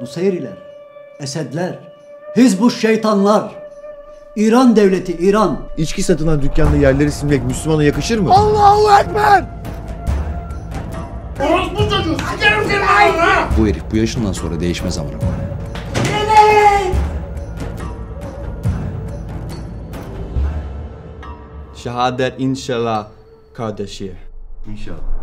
Nusayriler, Esedler, Hizbuş şeytanlar, İran devleti, İran. İçki satılan dükkanda yerleri silmek Müslümana yakışır mı? Allahu Ekber! Orospu çocuğu! Sikerim senin ağzına! Bu herif bu yaşından sonra değişmez amına koyayım. Şehadet inşallah kardeşi. İnşallah.